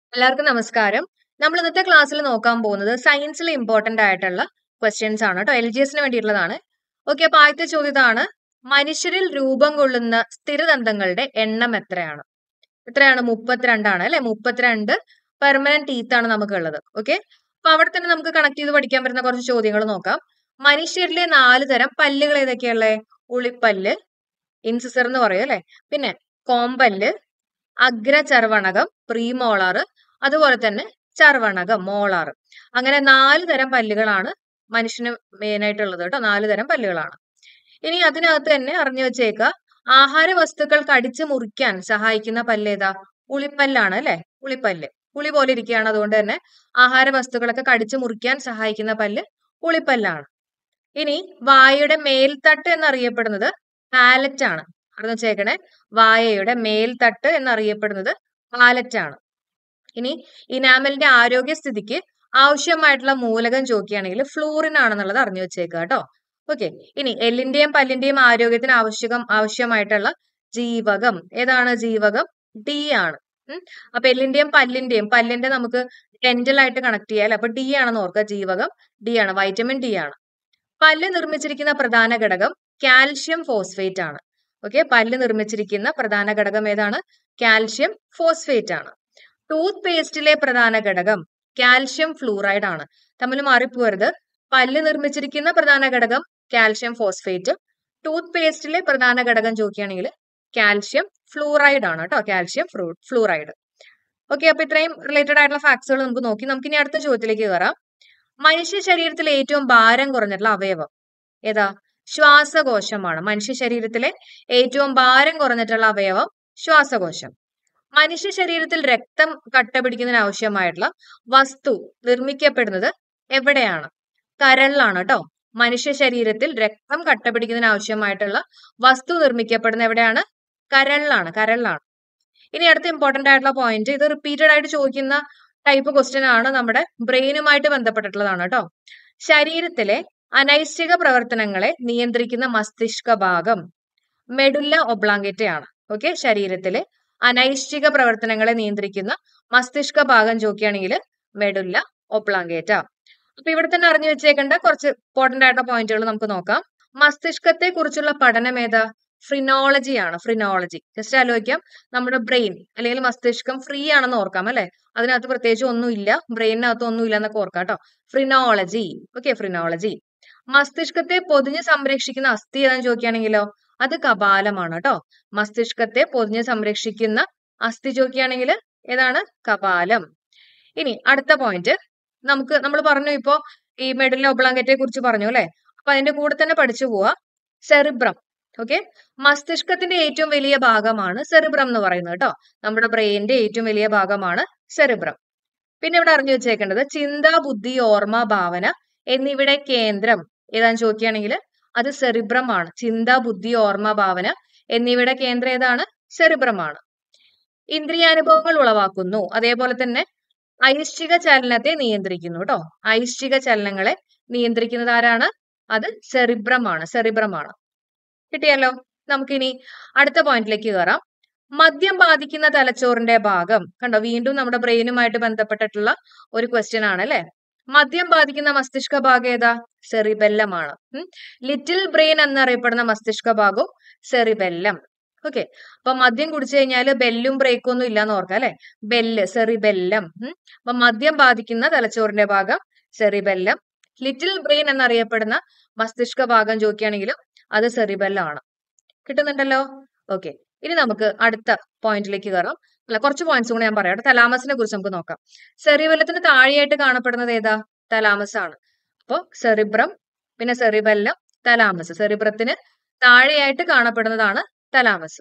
എല്ലാവർക്കും നമസ്കാരം. നമ്മൾ ഇന്നത്തെ ക്ലാസ്സിൽ നോക്കാൻ പോകുന്നത് സയൻസിൽ ഇമ്പോർട്ടന്റ് ആയിട്ടുള്ള ക്വസ്റ്റ്യൻസ് ആണ് കേട്ടോ. LGSന് വേണ്ടിയിട്ടുള്ളതാണ്. ഓക്കെ, അപ്പൊ ആദ്യത്തെ ചോദ്യം ഇതാണ്: മനുഷ്യരിൽ രൂപം കൊള്ളുന്ന സ്ഥിരദന്തങ്ങളുടെ എണ്ണം എത്രയാണ്? എത്രയാണ്? 32 ആണ് അല്ലെ. 32 പെർമനന്റ് ടീത്ത് ആണ് നമുക്കുള്ളത്. ഓക്കെ, അപ്പൊ അവിടെ തന്നെ നമുക്ക് കണക്ട് ചെയ്ത് പഠിക്കാൻ പറ്റുന്ന കുറച്ച് ചോദ്യങ്ങൾ നോക്കാം. മനുഷ്യരിലെ 4 തരം പല്ലുകൾ ഏതൊക്കെയുള്ളേ? ഉളിപ്പല്ല്, ഇൻസിസർ എന്ന് പറയും അല്ലെ, പിന്നെ കോമ്പല്ല്, അഗ്രചർവണകം, പ്രീമോളാർ, അതുപോലെ തന്നെ ചർവണകം, മോളാർ. അങ്ങനെ 4 തരം പല്ലുകളാണ് മനുഷ്യന് മെയിൻ ആയിട്ടുള്ളത് കേട്ടോ. 4 തരം പല്ലുകളാണ്. ഇനി അതിനകത്ത് തന്നെ അറിഞ്ഞു വെച്ചേക്ക, ആഹാര വസ്തുക്കൾ കടിച്ചു മുറിക്കാൻ സഹായിക്കുന്ന പല്ല് ഏതാ? ഉളിപ്പല്ലാണ് അല്ലെ. ഉളിപ്പല്ല് പുളി പോലെ ഇരിക്കുകയാണ്, അതുകൊണ്ട് തന്നെ ആഹാര വസ്തുക്കളൊക്കെ കടിച്ചു മുറിക്കാൻ സഹായിക്കുന്ന പല്ല് ഉളിപ്പല്ലാണ്. ഇനി വായയുടെ മേൽത്തട്ട് എന്നറിയപ്പെടുന്നത് പാലറ്റ് ആണ്. അറിഞ്ഞു വെച്ചേക്കണേ, വായയുടെ മേൽത്തട്ട് എന്നറിയപ്പെടുന്നത് പാലറ്റ് ആണ്. ഇനി ഇനാമലിന്റെ ആരോഗ്യസ്ഥിതിക്ക് ആവശ്യമായിട്ടുള്ള മൂലകം ചോദിക്കുകയാണെങ്കിൽ ഫ്ലൂറിൻ ആണെന്നുള്ളത് അറിഞ്ഞു വെച്ചേക്കുക കേട്ടോ. ഓക്കെ, ഇനി എല്ലിന്റെയും പല്ലിന്റെയും ആരോഗ്യത്തിന് ആവശ്യമായിട്ടുള്ള ജീവകം ഏതാണ്? ജീവകം ഡി ആണ്. അപ്പൊ എല്ലിന്റെയും പല്ലിന്റെ നമുക്ക് ഡെന്റൽ ആയിട്ട് കണക്ട് ചെയ്യാം. അപ്പൊ ഡി ആണെന്ന് ഓർക്കുക. ജീവകം ഡി ആണ്, വൈറ്റമിൻ ഡി ആണ്. പല്ല് നിർമ്മിച്ചിരിക്കുന്ന പ്രധാന ഘടകം കാൽഷ്യം ഫോസ്ഫേറ്റ് ആണ്. ഓക്കെ, പല്ല് നിർമ്മിച്ചിരിക്കുന്ന പ്രധാന ഘടകം ഏതാണ്? കാൽഷ്യം ഫോസ്ഫേറ്റ് ആണ്. ടൂത്ത് പേസ്റ്റിലെ പ്രധാന ഘടകം കാൽഷ്യം ഫ്ലൂറൈഡ് ആണ്. തമ്മിൽ മാറിപ്പോരുത്. പല്ല് നിർമ്മിച്ചിരിക്കുന്ന പ്രധാന ഘടകം കാൽഷ്യം ഫോസ്ഫേറ്റ്, ടൂത്ത് പേസ്റ്റിലെ പ്രധാന ഘടകം ചോദിക്കുകയാണെങ്കിൽ കാൽഷ്യം ഫ്ലൂറൈഡ് ആണ് കേട്ടോ. Calcium fluoride. ഓക്കെ, അപ്പൊ ഇത്രയും റിലേറ്റഡ് ആയിട്ടുള്ള ഫാക്ട്സുകൾ നമുക്ക് നോക്കി. നമുക്ക് ഇനി അടുത്ത ചോദ്യത്തിലേക്ക് കയറാം. മനുഷ്യ ശരീരത്തിലെ ഏറ്റവും ഭാരം കുറഞ്ഞിട്ടുള്ള അവയവം ഏതാ? ശ്വാസകോശമാണ്. മനുഷ്യ ശരീരത്തിലെ ഏറ്റവും ഭാരം കുറഞ്ഞിട്ടുള്ള അവയവം ശ്വാസകോശം. മനുഷ്യ ശരീരത്തിൽ രക്തം കട്ട പിടിക്കുന്നതിന് ആവശ്യമായിട്ടുള്ള വസ്തു നിർമ്മിക്കപ്പെടുന്നത് എവിടെയാണ്? കരളിലാണ് കേട്ടോ. മനുഷ്യ ശരീരത്തിൽ രക്തം കട്ട പിടിക്കുന്നതിന് ആവശ്യമായിട്ടുള്ള വസ്തു നിർമ്മിക്കപ്പെടുന്നത് എവിടെയാണ്? കരളിലാണ്. കരളിലാണ്. ഇനി അടുത്ത ഇമ്പോർട്ടന്റ് ആയിട്ടുള്ള പോയിന്റ്, ഇത് റിപ്പീറ്റഡ് ആയിട്ട് ചോദിക്കുന്ന ടൈപ്പ് ക്വസ്റ്റ്യൻ ആണ്, നമ്മുടെ ബ്രെയിനുമായിട്ട് ബന്ധപ്പെട്ടിട്ടുള്ളതാണ് കേട്ടോ. ശരീരത്തിലെ അനൈച്ഛിക പ്രവർത്തനങ്ങളെ നിയന്ത്രിക്കുന്ന മസ്തിഷ്ക ഭാഗം മെഡുല്ല ഒബ്ലാങ്കേറ്റ ആണ്. ഓക്കെ, ശരീരത്തിലെ അനൈച്ഛിക പ്രവർത്തനങ്ങളെ നിയന്ത്രിക്കുന്ന മസ്തിഷ്ക ഭാഗം ചോദിക്കുകയാണെങ്കിൽ മെഡുല്ല ഒബ്ലാങ്കേറ്റ. അപ്പൊ ഇവിടെ തന്നെ അറിഞ്ഞു വെച്ചേക്കേണ്ട കുറച്ച് ഇമ്പോർട്ടന്റ് ആയിട്ടുള്ള പോയിന്റുകൾ നമുക്ക് നോക്കാം. മസ്തിഷ്കത്തെ കുറിച്ചുള്ള പഠനം ഏതാ? ഫ്രിനോളജി ആണ്. ഫ്രിനോളജി. ജസ്റ്റ് ആലോചിക്കാം, നമ്മുടെ ബ്രെയിൻ അല്ലെങ്കിൽ മസ്തിഷ്കം ഫ്രീ ആണെന്ന് ഓർക്കാം അല്ലെ. അതിനകത്ത് പ്രത്യേകിച്ച് ഒന്നുമില്ല, ബ്രെയിനിനകത്ത് ഒന്നുമില്ല എന്നൊക്കെ ഓർക്കാം കേട്ടോ. ഫ്രിനോളജി. Okay, phrenology. മസ്തിഷ്കത്തെ പൊതിഞ്ഞ് സംരക്ഷിക്കുന്ന അസ്ഥി ഏതാന്ന് ചോദിക്കുകയാണെങ്കിലോ അത് കപാലമാണ് കേട്ടോ. മസ്തിഷ്കത്തെ പൊതിഞ്ഞ് സംരക്ഷിക്കുന്ന അസ്ഥി ചോദിക്കുകയാണെങ്കിൽ ഏതാണ്? കപാലം. ഇനി അടുത്ത പോയിന്റ്, നമ്മൾ പറഞ്ഞു ഇപ്പോ ഈ മെഡുല്ല ഒബ്ലാങ്കേറ്റയെ കുറിച്ച് പറഞ്ഞു അല്ലെ. അപ്പൊ അതിന്റെ കൂടെ തന്നെ പഠിച്ചു പോവാ സെറിബ്രം. ഓക്കെ, മസ്തിഷ്കത്തിന്റെ ഏറ്റവും വലിയ ഭാഗമാണ് സെറിബ്രം എന്ന് പറയുന്നത് കേട്ടോ. നമ്മുടെ ബ്രെയിനിന്റെ ഏറ്റവും വലിയ ഭാഗമാണ് സെറിബ്രം. പിന്നെ ഇവിടെ അറിഞ്ഞു വെച്ചേക്കേണ്ടത് ചിന്ത, ബുദ്ധി, ഓർമ്മ, ഭാവന എന്നിവയുടെ കേന്ദ്രം ഏതാന്ന് ചോദിക്കുകയാണെങ്കിൽ അത് സെറിബ്രം ആണ്. ചിന്ത, ബുദ്ധി, ഓർമ്മ, ഭാവന എന്നിവയുടെ കേന്ദ്രം ഏതാണ്? സെറിബ്രം ആണ്. ഇന്ദ്രിയാനുഭവങ്ങൾ ഉളവാക്കുന്നു, അതേപോലെ തന്നെ ഐശ്ചിക ചലനത്തെ നിയന്ത്രിക്കുന്നു കേട്ടോ. ഐശ്ചിക ചലനങ്ങളെ നിയന്ത്രിക്കുന്നത് ആരാണ്? അത് സെറിബ്രം ആണ്. സെറിബ്രം ആണ്. കിട്ടിയല്ലോ. നമുക്കിനി അടുത്ത പോയിന്റിലേക്ക് കയറാം. മദ്യം ബാധിക്കുന്ന തലച്ചോറിന്റെ ഭാഗം കണ്ടോ, വീണ്ടും നമ്മുടെ ബ്രെയിനുമായിട്ട് ബന്ധപ്പെട്ടിട്ടുള്ള ഒരു ക്വസ്റ്റ്യൻ ആണ് അല്ലെ. മദ്യം ബാധിക്കുന്ന മസ്തിഷ്ക ഭാഗം ഏതാ? സെറിബെല്ലം ആണ്. ലിറ്റിൽ ബ്രെയിൻ എന്നറിയപ്പെടുന്ന മസ്തിഷ്ക ഭാഗവും സെറിബെല്ലം. ഓക്കെ, അപ്പൊ മദ്യം കുടിച്ചു കഴിഞ്ഞാൽ ബെല്ലും ബ്രേക്കും ഒന്നും ഇല്ലാന്ന് ഓർക്കാം അല്ലെ. Bell, cerebellum. അപ്പൊ മദ്യം ബാധിക്കുന്ന തലച്ചോറിന്റെ ഭാഗം സെറിബെല്ലം. ലിറ്റിൽ ബ്രെയിൻ എന്നറിയപ്പെടുന്ന മസ്തിഷ്ക ഭാഗം ചോദിക്കുകയാണെങ്കിലും അത് സെറിബെല്ലം ആണ്. കിട്ടുന്നുണ്ടല്ലോ. ഓക്കെ, ഇനി നമുക്ക് അടുത്ത പോയിന്റിലേക്ക് കയറാം. അല്ല, കുറച്ച് പോയിന്റ്സ് കൂടെ ഞാൻ പറയാം. തലാമസിനെ കുറിച്ച് നമുക്ക് നോക്കാം. സെറിബെല്ലത്തിന് താഴെയായിട്ട് കാണപ്പെടുന്നത് ഏതാ? തലാമസ് ആണ്. അപ്പോ സെറിബ്രം, പിന്നെ സെറിബെല്ലം, തലാമസ്. സെറിബ്രത്തിന് താഴെയായിട്ട് കാണപ്പെടുന്നതാണ് തലാമസ്.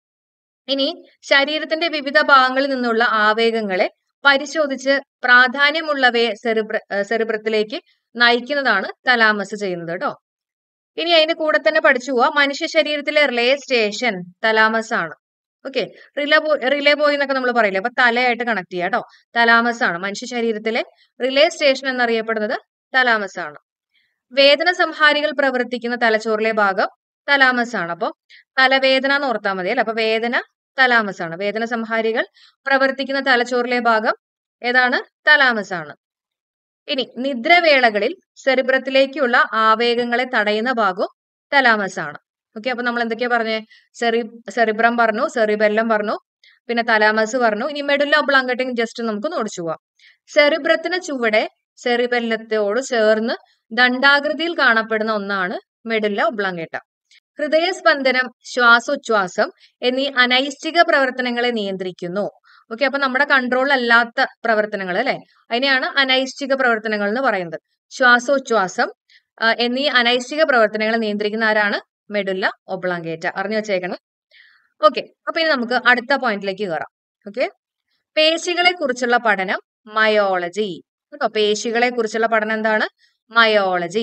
ഇനി ശരീരത്തിന്റെ വിവിധ ഭാഗങ്ങളിൽ നിന്നുള്ള ആവേഗങ്ങളെ പരിശോധിച്ച് പ്രാധാന്യമുള്ളവയെ സെറിബ്രത്തിലേക്ക് നയിക്കുന്നതാണ് തലാമസ് ചെയ്യുന്നത് കേട്ടോ. ഇനി അതിന്റെ കൂടെ തന്നെ പഠിച്ചു പോവാ, മനുഷ്യ ശരീരത്തിലെ റിലേ സ്റ്റേഷൻ തലാമസ് ആണ്. ഓക്കെ, റിലേ ബോയ് എന്നൊക്കെ നമ്മൾ പറയില്ലേ, അപ്പൊ തലയായിട്ട് കണക്ട് ചെയ്യാം കേട്ടോ. തലാമസ് ആണ് മനുഷ്യ ശരീരത്തിലെ റിലേ സ്റ്റേഷൻ എന്നറിയപ്പെടുന്നത്. തലാമസ് ആണ്. വേദന സംഹാരികൾ പ്രവർത്തിക്കുന്ന തലച്ചോറിലെ ഭാഗം തലാമസ് ആണ്. അപ്പൊ തലവേദന എന്ന് ഓർത്താൽ മതി അല്ലെ. അപ്പൊ വേദന തലാമസ് ആണ്. വേദന സംഹാരികൾ പ്രവർത്തിക്കുന്ന തലച്ചോറിലെ ഭാഗം ഏതാണ്? തലാമസ് ആണ്. ഇനി നിദ്രവേളകളിൽ സെറിബ്രത്തിലേക്കുള്ള ആവേഗങ്ങളെ തടയുന്ന ഭാഗവും തലാമസ് ആണ്. ഓക്കെ, അപ്പൊ നമ്മൾ എന്തൊക്കെയാ പറഞ്ഞേ? സെറിബ്രം പറഞ്ഞു, സെറിബെല്ലം പറഞ്ഞു, പിന്നെ തലാമസ് പറഞ്ഞു. ഇനി മെഡുല്ല ഒബ്ലോങ്കേറ്റ ജസ്റ്റ് നമുക്ക് ഓടിച്ചു പോവാം. സെറിബ്രത്തിന് ചുവടെ സെറിബെല്ലത്തോട് ചേർന്ന് ദണ്ഡാകൃതിയിൽ കാണപ്പെടുന്ന ഒന്നാണ് മെഡുല്ല ഒബ്ലോങ്കേറ്റ. ഹൃദയസ്പന്ദനം, ശ്വാസോച്ഛ്വാസം എന്നീ അനൈഷ്ഠിക പ്രവർത്തനങ്ങളെ നിയന്ത്രിക്കുന്നു. ഓക്കെ, അപ്പൊ നമ്മുടെ കൺട്രോളിലല്ലാത്ത പ്രവർത്തനങ്ങൾ അല്ലെ, അതിനെയാണ് അനൈഷ്ഠിക പ്രവർത്തനങ്ങൾ എന്ന് പറയുന്നത്. ശ്വാസോച്ഛ്വാസം എന്നീ അനൈഷ്ഠിക പ്രവർത്തനങ്ങളെ നിയന്ത്രിക്കുന്ന ആരാണ്? Medulla oblongata. അറിഞ്ഞു വെച്ചേക്കണം. ഓക്കെ, അപ്പൊ ഇനി നമുക്ക് അടുത്ത പോയിന്റിലേക്ക് കയറാം. ഓക്കെ, പേശികളെ കുറിച്ചുള്ള പഠനം മയോളജി. കേട്ടോ, പേശികളെ കുറിച്ചുള്ള പഠനം എന്താണ്? മയോളജി.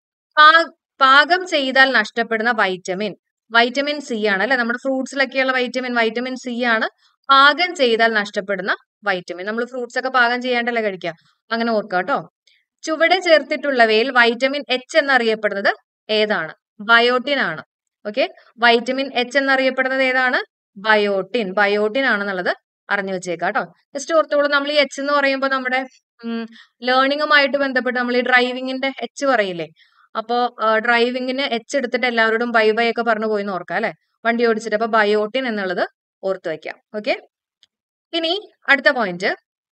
പാകം ചെയ്താൽ നഷ്ടപ്പെടുന്ന വൈറ്റമിൻ, വൈറ്റമിൻ സി ആണ് അല്ലെ. നമ്മുടെ ഫ്രൂട്ട്സിലൊക്കെയുള്ള വൈറ്റമിൻ സി ആണ് പാകം ചെയ്താൽ നഷ്ടപ്പെടുന്ന വൈറ്റമിൻ. നമ്മൾ ഫ്രൂട്ട്സ് ഒക്കെ പാകം ചെയ്യാണ്ടല്ലേ കഴിക്കുക, അങ്ങനെ ഓർക്കുക കേട്ടോ. ചുവടെ ചേർത്തിട്ടുള്ളവയിൽ വൈറ്റമിൻ എച്ച് എന്നറിയപ്പെടുന്നത് ഏതാണ്? ബയോട്ടിൻ ആണ്. ഓക്കെ, വൈറ്റമിൻ എച്ച് എന്നറിയപ്പെടുന്നത് ഏതാണ്? ബയോട്ടിൻ. ബയോട്ടിൻ ആണെന്നുള്ളത് അറിഞ്ഞു വെച്ചേക്കാം കേട്ടോ. ജസ്റ്റ് ഓർത്തോളൂ, നമ്മൾ ഈ എച്ച് എന്ന് പറയുമ്പോൾ നമ്മുടെ ലേണിംഗുമായിട്ട് ബന്ധപ്പെട്ട് നമ്മൾ ഈ ഡ്രൈവിങ്ങിന്റെ എച്ച് പറയില്ലേ, അപ്പോ ഡ്രൈവിങ്ങിന് എച്ച് എടുത്തിട്ട് എല്ലാവരോടും ബൈ ബൈ ഒക്കെ പറഞ്ഞു പോയി ഓർക്കാം അല്ലെ, വണ്ടി ഓടിച്ചിട്ട്. അപ്പൊ ബയോട്ടിൻ എന്നുള്ളത് ഓർത്തു വെക്കാം. ഓക്കെ, ഇനി അടുത്ത പോയിന്റ്,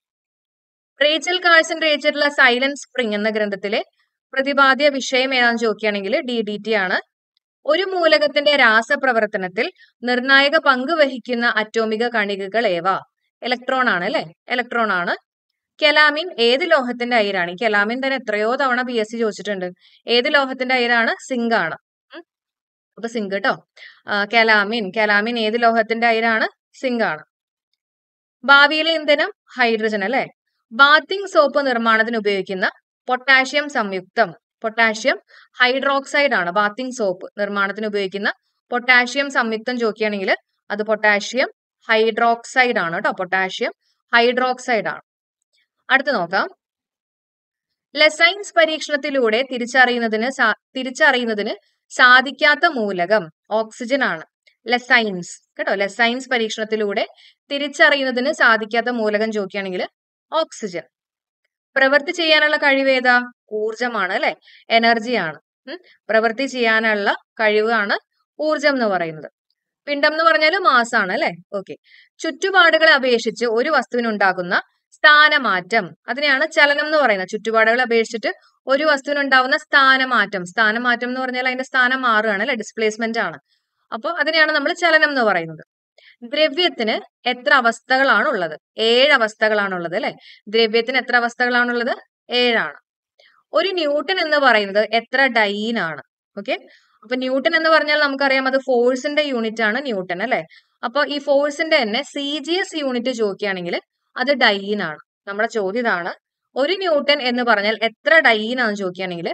റേച്ചൽ കാഴ്സൺ രചിച്ചിട്ടുള്ള സൈലന്റ് സ്പ്രിംഗ് എന്ന ഗ്രന്ഥത്തിലെ പ്രതിപാദ്യ വിഷയം ഏതാണെന്ന് ചോദിക്കുകയാണെങ്കിൽ DDT ആണ്. ഒരു മൂലകത്തിന്റെ രാസപ്രവർത്തനത്തിൽ നിർണായക പങ്ക് വഹിക്കുന്ന അറ്റോമിക കണികകൾ ഏവ? ഇലക്ട്രോൺ ആണ് അല്ലെ, ഇലക്ട്രോൺ ആണ്. കെലാമിൻ ഏത് ലോഹത്തിന്റെ അയിരാണ്? ഈ കെലാമിൻ തന്നെ എത്രയോ തവണ PSC ചോദിച്ചിട്ടുണ്ട്. ഏത് ലോഹത്തിന്റെ അയിരാണ്? സിങ്ക് ആണ്. അപ്പൊ സിങ്ക് കേട്ടോ. കെലാമിൻ ഏത് ലോഹത്തിന്റെ അയിരാണ്? സിങ്ക് ആണ്. ഭാവിയിലെ ഇന്ധനം ഹൈഡ്രജൻ അല്ലെ. ബാത്തിങ് സോപ്പ് നിർമ്മാണത്തിന് ഉപയോഗിക്കുന്ന പൊട്ടാഷ്യം സംയുക്തം, പൊട്ടാഷ്യം ഹൈഡ്രോക്സൈഡ് ആണ്. ബാത്തിങ് സോപ്പ് നിർമ്മാണത്തിന് ഉപയോഗിക്കുന്ന പൊട്ടാഷ്യം സംയുക്തം ചോദിക്കുകയാണെങ്കിൽ അത് പൊട്ടാഷ്യം ഹൈഡ്രോക്സൈഡ് ആണ് കേട്ടോ. പൊട്ടാഷ്യം ഹൈഡ്രോക്സൈഡ് ആണ്. അടുത്ത് നോക്കാം, ലെസൈൻസ് പരീക്ഷണത്തിലൂടെ തിരിച്ചറിയുന്നതിന് സാധിക്കാത്ത മൂലകം ഓക്സിജൻ ആണ്. ലെസൈൻസ് കേട്ടോ, ലെസൈൻസ് പരീക്ഷണത്തിലൂടെ തിരിച്ചറിയുന്നതിന് സാധിക്കാത്ത മൂലകം ചോദിക്കുകയാണെങ്കിൽ ഓക്സിജൻ. പ്രവൃത്തി ചെയ്യാനുള്ള കഴിവ് ഏതാ? ഊർജമാണ് അല്ലെ, എനർജിയാണ്. പ്രവൃത്തി ചെയ്യാനുള്ള കഴിവാണ് ഊർജം എന്ന് പറയുന്നത്. പിണ്ഡം എന്ന് പറഞ്ഞാൽ മാസാണ് അല്ലെ. ഓക്കെ, ചുറ്റുപാടുകളെ അപേക്ഷിച്ച് ഒരു വസ്തുവിനുണ്ടാകുന്ന സ്ഥാനമാറ്റം, അതിനെയാണ് ചലനം എന്ന് പറയുന്നത്. ചുറ്റുപാടുകളെ അപേക്ഷിച്ചിട്ട് ഒരു വസ്തുവിനുണ്ടാവുന്ന സ്ഥാനമാറ്റം എന്ന് പറഞ്ഞാൽ അതിന്റെ സ്ഥാനം മാറുകയാണ് അല്ലെ, ഡിസ്പ്ലേസ്മെന്റ് ആണ്. അപ്പോൾ അതിനെയാണ് നമ്മൾ ചലനം എന്ന് പറയുന്നത്. ദ്രവ്യത്തിന് എത്ര അവസ്ഥകളാണ് ഉള്ളത്? 7 അവസ്ഥകളാണുള്ളത് അല്ലെ. ദ്രവ്യത്തിന് എത്ര അവസ്ഥകളാണുള്ളത്? 7 ആണ്. ഒരു ന്യൂട്ടൺ എന്ന് പറയുന്നത് എത്ര ഡൈൻ ആണ്? ഓക്കെ, അപ്പൊ ന്യൂട്ടൺ എന്ന് പറഞ്ഞാൽ നമുക്കറിയാം അത് ഫോഴ്സിന്റെ യൂണിറ്റ് ആണ് ന്യൂട്ടൺ അല്ലെ. അപ്പൊ ഈ ഫോഴ്സിന്റെ തന്നെ CGS യൂണിറ്റ് ചോദിക്കുകയാണെങ്കിൽ അത് ഡൈൻ ആണ്. നമ്മുടെ ചോദ്യം ഇതാണ്, ഒരു ന്യൂട്ടൺ എന്ന് പറഞ്ഞാൽ എത്ര ഡൈൻ ആണെന്ന് ചോദിക്കുകയാണെങ്കിൽ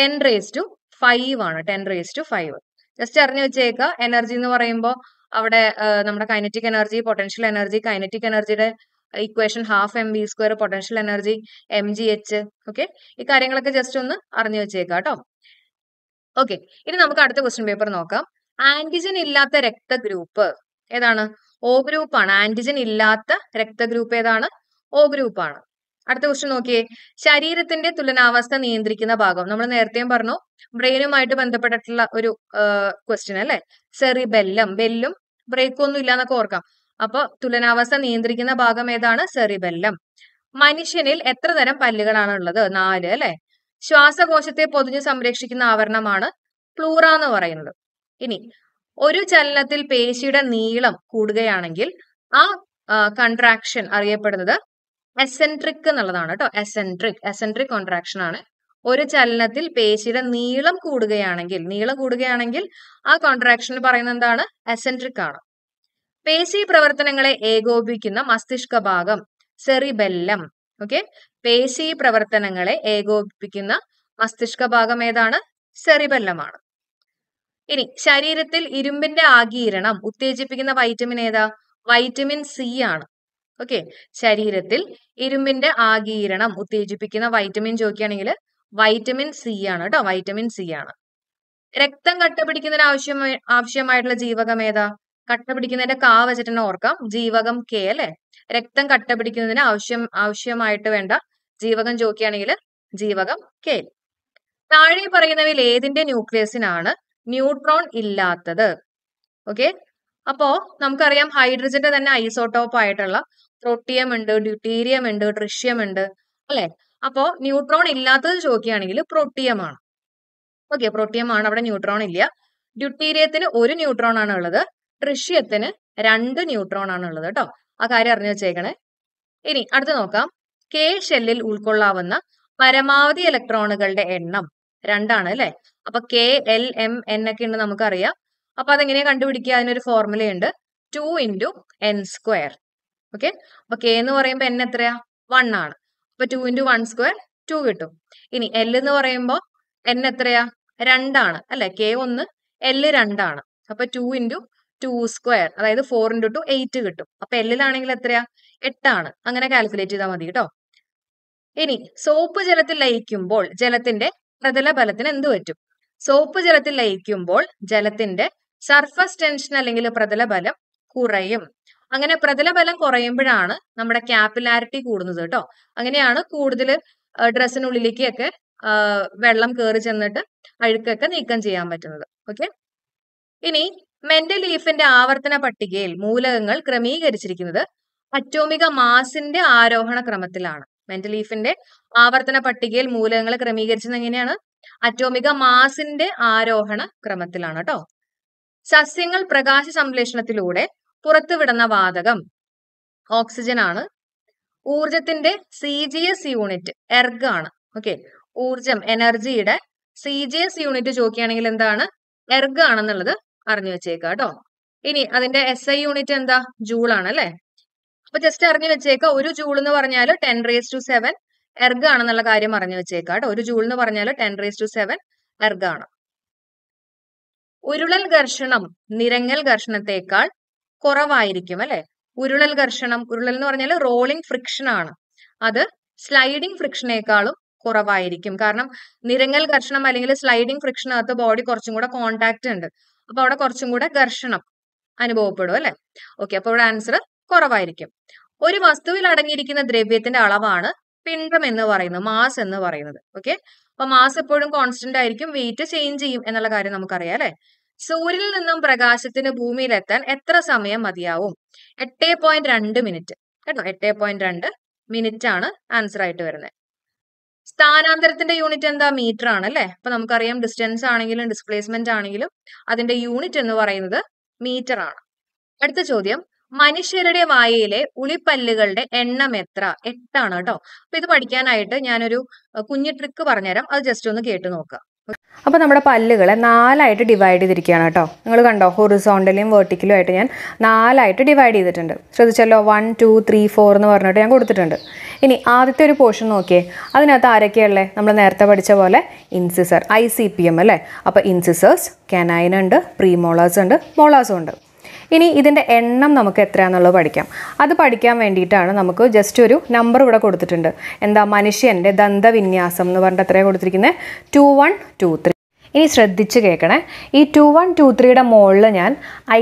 10⁵5 ആണ്. 10⁵5. ജസ്റ്റ് അറിഞ്ഞു വെച്ചേക്ക. എനർജി എന്ന് പറയുമ്പോൾ അവിടെ നമ്മുടെ kinetic energy, potential energy, kinetic എനർജിയുടെ equation ½mv², potential energy mgh. Okay, ഈ കാര്യങ്ങളൊക്കെ ജസ്റ്റ് ഒന്ന് അറിഞ്ഞു വെച്ചേക്കാം കേട്ടോ. ഓക്കെ, ഇനി നമുക്ക് അടുത്ത ക്വസ്റ്റ്യൻ പേപ്പർ നോക്കാം. ആന്റിജൻ ഇല്ലാത്ത രക്തഗ്രൂപ്പ് ഏതാണ്? O ഗ്രൂപ്പ് ആണ്. ആന്റിജൻ ഇല്ലാത്ത രക്തഗ്രൂപ്പ് ഏതാണ്? O ഗ്രൂപ്പ് ആണ്. അടുത്ത ക്വസ്റ്റ്യൻ നോക്കിയേ, ശരീരത്തിന്റെ തുലനാവസ്ഥ നിയന്ത്രിക്കുന്ന ഭാഗം. നമ്മൾ നേരത്തെയും പറഞ്ഞു, ബ്രെയിനുമായിട്ട് ബന്ധപ്പെട്ടിട്ടുള്ള ഒരു ക്വസ്റ്റ്യൻ അല്ലെ. സെറിബെല്ലം, ബെല്ലും ബ്രേക്കും ഒന്നും ഇല്ല എന്നൊക്കെ ഓർക്കാം. അപ്പൊ തുലനാവസ്ഥ നിയന്ത്രിക്കുന്ന ഭാഗം ഏതാണ്? സെറിബെല്ലം. മനുഷ്യനിൽ എത്ര തരം പല്ലുകളാണ് ഉള്ളത്? 4 അല്ലെ. ശ്വാസകോശത്തെ പൊതിഞ്ഞു സംരക്ഷിക്കുന്ന ആവരണമാണ് പ്ലൂറ എന്ന് പറയുന്നത്. ഇനി ഒരു ചലനത്തിൽ പേശിയുടെ നീളം കൂടുകയാണെങ്കിൽ ആ കൺട്രാക്ഷൻ അറിയപ്പെടുന്നത് എസെൻട്രിക് എന്നുള്ളതാണ് കേട്ടോ. എസെൻട്രിക് കോൺട്രാക്ഷൻ ആണ്. ഒരു ചലനത്തിൽ പേശിയുടെ നീളം കൂടുകയാണെങ്കിൽ ആ കോൺട്രാക്ഷൻ പറയുന്നത് എന്താണ്? എസെൻട്രിക് ആണ്. പേശി പ്രവർത്തനങ്ങളെ ഏകോപിപ്പിക്കുന്ന മസ്തിഷ്ക ഭാഗം സെറിബെല്ലം. ഓക്കെ, പേശി പ്രവർത്തനങ്ങളെ ഏകോപിപ്പിക്കുന്ന മസ്തിഷ്ക ഭാഗം ഏതാണ്? സെറിബെല്ലമാണ്. ഇനി ശരീരത്തിൽ ഇരുമ്പിന്റെ ആഗിരണം ഉത്തേജിപ്പിക്കുന്ന വൈറ്റമിൻ ഏതാ? വൈറ്റമിൻ സി ആണ്. ഓക്കെ, ശരീരത്തിൽ ഇരുമ്പിന്റെ ആഗിരണം ഉത്തേജിപ്പിക്കുന്ന വൈറ്റമിൻ ചോദിക്കുകയാണെങ്കിൽ വൈറ്റമിൻ സി ആണ് കേട്ടോ. വൈറ്റമിൻ സി ആണ്. രക്തം കട്ടപിടിക്കുന്നതിന് ആവശ്യമായിട്ടുള്ള ജീവകം ഏതാ? കട്ട പിടിക്കുന്നതിന്റെ കാ വെച്ചിട്ട് തന്നെ ഓർക്കാം. ജീവകം കെ അല്ലെ. രക്തം കട്ട പിടിക്കുന്നതിന് ആവശ്യമായിട്ട് വേണ്ട ജീവകം ചോദിക്കുകയാണെങ്കിൽ ജീവകം കെ. താഴെ പറയുന്നവയിൽ ഏതിന്റെ ന്യൂക്ലിയസിനാണ് ന്യൂട്രോൺ ഇല്ലാത്തത്? ഓക്കെ, അപ്പോ നമുക്കറിയാം ഹൈഡ്രജന്റെ തന്നെ ഐസോട്ടോപ്പ് ആയിട്ടുള്ള പ്രോട്ടിയം ഉണ്ട്, ഡ്യൂട്ടീരിയം ഉണ്ട്, ട്രിഷ്യം ഉണ്ട് അല്ലെ. അപ്പോ ന്യൂട്രോൺ ഇല്ലാത്തത് ചോദിക്കുകയാണെങ്കിൽ പ്രോട്ടിയം ആണ്. ഓക്കെ, പ്രോട്ടിയം ആണ്, അവിടെ ന്യൂട്രോൺ ഇല്ല. ഡ്യൂട്ടീരിയത്തിന് 1 ന്യൂട്രോൺ ആണ് ഉള്ളത്, ട്രിഷ്യത്തിന് 2 ന്യൂട്രോൺ ആണ് ഉള്ളത് കേട്ടോ. ആ കാര്യം അറിഞ്ഞു വെച്ചേക്കണേ. ഇനി അടുത്ത് നോക്കാം. കെ ഷെല്ലിൽ ഉൾക്കൊള്ളാവുന്ന പരമാവധി ഇലക്ട്രോണുകളുടെ എണ്ണം 2 ആണ് അല്ലെ. അപ്പൊ കെ, എൽ, എം, എൻ ഒക്കെ ഉണ്ട് നമുക്കറിയാം. അപ്പൊ അതെങ്ങനെയാ കണ്ടുപിടിക്കുക? അതിനൊരു ഫോർമുലയുണ്ട്, 2 × n². ഓക്കെ, അപ്പൊ കെ എന്ന് പറയുമ്പോൾ n എത്രയാ? 1 ആണ്. അപ്പൊ 2 × 1² 2 കിട്ടും. ഇനി എൽ എന്ന് പറയുമ്പോൾ n എത്രയാ? 2 ആണ് അല്ലെ. കെ 1, എൽ 2 ആണ്. അപ്പൊ 2 × 2², അതായത് 4 × 2 8 കിട്ടും. അപ്പൊ എല്ലിലാണെങ്കിൽ എത്രയാ? 8 ആണ്. അങ്ങനെ കാൽക്കുലേറ്റ് ചെയ്താൽ മതി കേട്ടോ. ഇനി സോപ്പ് ജലത്തിൽ ലയിക്കുമ്പോൾ ജലത്തിന്റെ പ്രതല ബലത്തിന് എന്ത് പറ്റും? സോപ്പ് ജലത്തിൽ ലയിക്കുമ്പോൾ ജലത്തിന്റെ സർഫസ് ടെൻഷൻ അല്ലെങ്കിൽ പ്രതല ബലം കുറയും. അങ്ങനെ പ്രതല ബലം കുറയുമ്പോഴാണ് നമ്മുടെ ക്യാപ്പിലാരിറ്റി കൂടുന്നത് കേട്ടോ. അങ്ങനെയാണ് കൂടുതൽ ഡ്രസ്സിനുള്ളിലേക്കൊക്കെ വെള്ളം കയറി ചെന്നിട്ട് അഴുക്കൊക്കെ നീക്കം ചെയ്യാൻ പറ്റുന്നത്. ഓക്കെ, ഇനി മെൻഡലീഫിന്റെ ആവർത്തന പട്ടികയിൽ മൂലകങ്ങൾ ക്രമീകരിച്ചിരിക്കുന്നത് അറ്റോമിക മാസിന്റെ ആരോഹണ ക്രമത്തിലാണ്. മെൻഡലീഫിന്റെ ആവർത്തന പട്ടികയിൽ മൂലകങ്ങൾ ക്രമീകരിച്ചത് എങ്ങനെയാണ്? അറ്റോമിക മാസിന്റെ ആരോഹണ ക്രമത്തിലാണ് കേട്ടോ. സസ്യങ്ങൾ പ്രകാശ സംശ്ലേഷണത്തിലൂടെ പുറത്തുവിടുന്ന വാതകം ഓക്സിജൻ ആണ്. ഊർജത്തിന്റെ CGS യൂണിറ്റ് എർഗ് ആണ്. ഓക്കെ, ഊർജം എനർജിയുടെ CGS യൂണിറ്റ് ചോദിക്കുകയാണെങ്കിൽ എന്താണ്? എർഗ് ആണെന്നുള്ളത് അറിഞ്ഞു വെച്ചേക്കാം കേട്ടോ. ഇനി അതിന്റെ SI യൂണിറ്റ് എന്താ? ജൂൾ ആണ് അല്ലെ. അപ്പൊ ജസ്റ്റ് അറിഞ്ഞു വെച്ചേക്കാം. 1 ജൂൾ എന്ന് പറഞ്ഞാൽ 10⁷ എർഗ് ആണെന്നുള്ള കാര്യം അറിഞ്ഞു വെച്ചേക്കാം കേട്ടോ. 1 ജൂൾ എന്ന് പറഞ്ഞാൽ 10⁷ എർഗ് ആണ്. ഉരുളൽ ഘർഷണം നിരങ്ങൽ ഘർഷണത്തെക്കാൾ കുറവായിരിക്കും അല്ലെ. ഉരുളൽ എന്ന് പറഞ്ഞാൽ റോളിംഗ് ഫ്രിക്ഷൻ ആണ്. അത് സ്ലൈഡിംഗ് ഫ്രിക്ഷനേക്കാളും കുറവായിരിക്കും. കാരണം നിരങ്ങൽ ഘർഷണം അല്ലെങ്കിൽ സ്ലൈഡിംഗ് ഫ്രിക്ഷനകത്ത് ബോഡി കുറച്ചും കൂടെ കോണ്ടാക്ട് ഉണ്ട്. അപ്പൊ അവിടെ കുറച്ചും കൂടെ ഘർഷണം അനുഭവപ്പെടും അല്ലെ. ഓക്കെ, അപ്പൊ ഇവിടെ ആൻസർ കുറവായിരിക്കും. ഒരു വസ്തുവിൽ അടങ്ങിയിരിക്കുന്ന ദ്രവ്യത്തിന്റെ അളവാണ് പിണ്ഡം എന്ന് പറയുന്നത്, മാസ് എന്ന് പറയുന്നത്. ഓക്കെ, അപ്പൊ മാസ് എപ്പോഴും കോൺസ്റ്റന്റ് ആയിരിക്കും, വെയിറ്റ് ചേഞ്ച് ചെയ്യും എന്നുള്ള കാര്യം നമുക്കറിയാം അല്ലെ. സൂര്യനിൽ നിന്നും പ്രകാശത്തിന് ഭൂമിയിലെത്താൻ എത്ര സമയം മതിയാവും? 8.2 മിനിറ്റ് കേട്ടോ. 8.2 മിനിറ്റ് ആണ് ആൻസർ ആയിട്ട് വരുന്നത്. സ്ഥാനാന്തരത്തിന്റെ യൂണിറ്റ് എന്താ? മീറ്റർ ആണ് അല്ലെ. അപ്പൊ നമുക്കറിയാം ഡിസ്റ്റൻസ് ആണെങ്കിലും ഡിസ്പ്ലേസ്മെന്റ് ആണെങ്കിലും അതിന്റെ യൂണിറ്റ് എന്ന് പറയുന്നത് മീറ്റർ ആണ്. അടുത്ത ചോദ്യം, മനുഷ്യരുടെ വായയിലെ ഉളിപ്പല്ലുകളുടെ എണ്ണം എത്ര? 8 ആണ് കേട്ടോ. അപ്പൊ ഇത് പഠിക്കാനായിട്ട് ഞാനൊരു കുഞ്ഞു ട്രിക്ക് പറഞ്ഞുതരാം, അത് ജസ്റ്റ് ഒന്ന് കേട്ട് നോക്കാം. അപ്പോൾ നമ്മുടെ പല്ലുകളെ 4 ആയിട്ട് ഡിവൈഡ് ചെയ്തിരിക്കുകയാണ് കേട്ടോ. നിങ്ങൾ കണ്ടോ, ഹൊറിസോണ്ടലും വെർട്ടിക്കലും ആയിട്ട് ഞാൻ 4 ആയിട്ട് ഡിവൈഡ് ചെയ്തിട്ടുണ്ട്. ശ്രദ്ധിച്ചല്ലോ, 1 2 3 4 എന്ന് പറഞ്ഞിട്ട് ഞാൻ കൊടുത്തിട്ടുണ്ട്. ഇനി ആദ്യത്തെ ഒരു പോർഷൻ നോക്കിയേ, അതിനകത്ത് ആരൊക്കെയുള്ളത്? നമ്മൾ നേരത്തെ പഠിച്ച പോലെ ഇൻസിസർ, ICPM അല്ലേ. അപ്പോൾ ഇൻസിസേഴ്സ്, കനൈൻ ഉണ്ട്, പ്രീമോളേഴ്സ് ഉണ്ട്, മോളാസും ഉണ്ട്. ഇനി ഇതിൻ്റെ എണ്ണം നമുക്ക് എത്രയാണെന്നുള്ളത് പഠിക്കാം. അത് പഠിക്കാൻ വേണ്ടിയിട്ടാണ് നമുക്ക് ജസ്റ്റ് ഒരു നമ്പർ ഇവിടെ കൊടുത്തിട്ടുണ്ട്. എന്താ? മനുഷ്യൻ്റെ ദന്തവിന്യാസം എന്ന് പറഞ്ഞിട്ട് എത്രയാണ് കൊടുത്തിരിക്കുന്നത്? 2 1 2 3. ഇനി ശ്രദ്ധിച്ച് കേൾക്കണേ, ഈ 2 1 2 3യുടെ മുകളിൽ ഞാൻ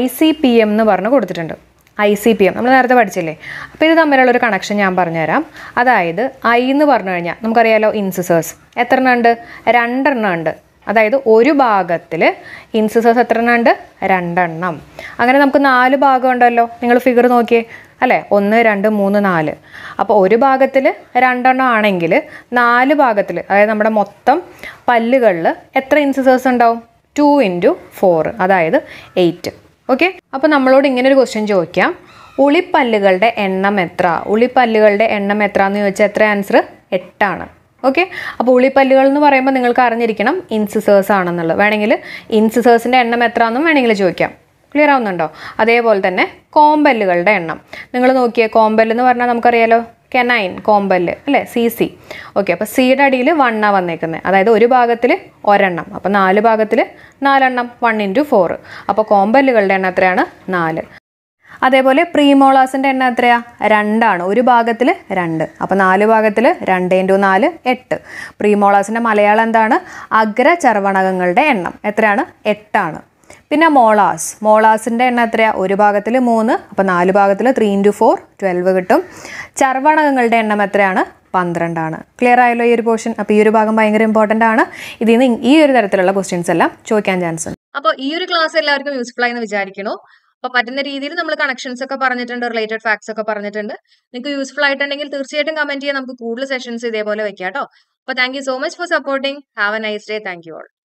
ICPM എന്ന് പറഞ്ഞ് കൊടുത്തിട്ടുണ്ട്. ICPM നമ്മൾ നേരത്തെ പഠിച്ചില്ലേ. അപ്പോൾ ഇത് തമ്മിലുള്ളൊരു കണക്ഷൻ ഞാൻ പറഞ്ഞുതരാം. അതായത് I എന്ന് പറഞ്ഞു കഴിഞ്ഞാൽ നമുക്കറിയാലോ ഇൻസിസേഴ്സ് എത്ര എണ്ണം ഉണ്ട്? 2 എണ്ണം ഉണ്ട്. അതായത് ഒരു ഭാഗത്തിൽ ഇൻസിസേഴ്സ് എത്ര എണ്ണം ഉണ്ട്? 2 എണ്ണം. അങ്ങനെ നമുക്ക് 4 ഭാഗം ഉണ്ടല്ലോ. നിങ്ങൾ ഫിഗർ നോക്കിയേ അല്ലേ, 1 2 3 4. അപ്പോൾ ഒരു ഭാഗത്തിൽ 2 എണ്ണം ആണെങ്കിൽ 4 ഭാഗത്തിൽ, അതായത് നമ്മുടെ മൊത്തം പല്ലുകളിൽ എത്ര ഇൻസിസേഴ്സ് ഉണ്ടാവും? 2 × 4, അതായത് 8. ഓക്കെ, അപ്പോൾ നമ്മളോട് ഇങ്ങനെ ഒരു ക്വസ്റ്റ്യൻ ചോദിക്കാം, ഉളിപ്പല്ലുകളുടെ എണ്ണം എത്ര? ഉളിപ്പല്ലുകളുടെ എണ്ണം എത്ര എന്ന് ചോദിച്ചാൽ എത്ര ആൻസർ? 8 ആണ്. ഓക്കെ, അപ്പോൾ ഉളിപ്പല്ലുകൾ എന്ന് പറയുമ്പോൾ നിങ്ങൾക്ക് അറിഞ്ഞിരിക്കണം ഇൻസിസേഴ്സ് ആണെന്നുള്ളത്. വേണമെങ്കിൽ ഇൻസിസേഴ്സിൻ്റെ എണ്ണം എത്ര എന്നും വേണമെങ്കിൽ ചോദിക്കാം. ക്ലിയർ ആവുന്നുണ്ടോ? അതേപോലെ തന്നെ കോമ്പല്ലുകളുടെ എണ്ണം നിങ്ങൾ നോക്കിയേ. കോമ്പല്ല് എന്ന് പറഞ്ഞാൽ നമുക്കറിയാലോ കെനൈൻ, കോമ്പല്ല് അല്ലേ, CC. ഓക്കെ, അപ്പോൾ സിയുടെ അടിയിൽ 1 ആണ് വന്നേക്കുന്നത്. അതായത് ഒരു ഭാഗത്തിൽ 1 എണ്ണം. അപ്പോൾ 4 ഭാഗത്തിൽ 4 എണ്ണം, 1 × 4. അപ്പോൾ കോമ്പല്ലുകളുടെ എണ്ണം എത്രയാണ്? 4. അതേപോലെ പ്രീമോളാസിൻ്റെ എണ്ണം എത്രയാ? 2 ആണ്. ഒരു ഭാഗത്തിൽ 2. അപ്പോൾ 4 ഭാഗത്തിൽ 2 × 4 8. പ്രീമോളാസിൻ്റെ മലയാളം എന്താണ്? അഗ്രചർവണകങ്ങളുടെ എണ്ണം എത്രയാണ്? 8 ആണ്. പിന്നെ മോളാസിൻ്റെ എണ്ണം എത്രയാണ്? ഒരു ഭാഗത്തിൽ 3, അപ്പോൾ 4 ഭാഗത്തിൽ 3 × 4 12 കിട്ടും. ചർവണകങ്ങളുടെ എണ്ണം എത്രയാണ്? 12 ആണ്. ക്ലിയർ ആയല്ലോ ഈ ഒരു പോർഷൻ? അപ്പോൾ ഈ ഒരു ഭാഗം ഭയങ്കര ഇമ്പോർട്ടൻ്റ് ആണ്. ഇതിൽ നിന്ന് ഈ ഒരു തരത്തിലുള്ള ക്വസ്റ്റ്യൻസ് എല്ലാം ചോദിക്കാൻ ചാൻസ് ഉണ്ട്. അപ്പോൾ ഈ ഒരു ക്ലാസ് എല്ലാവർക്കും യൂസ്ഫുൾ ആയി എന്ന് വിചാരിക്കണോ? അപ്പോൾ പറ്റുന്ന രീതിയിൽ നമ്മൾ കണക്ഷൻസ് ഒക്കെ പറഞ്ഞിട്ടുണ്ട്, റിലേറ്റഡ് ഫാക്ട്സ് ഒക്കെ പറഞ്ഞിട്ടുണ്ട്. നിങ്ങൾക്ക് യൂസ്ഫുൾ ആയിട്ടുണ്ടെങ്കിൽ തീർച്ചയായിട്ടും കമന്റ് ചെയ്യാൻ, നമുക്ക് കൂടുതൽ സെഷൻസ് ഇതേപോലെ വെക്കാം കേട്ടോ. അപ്പോൾ thank you so much for supporting. Have a nice day. Thank you all.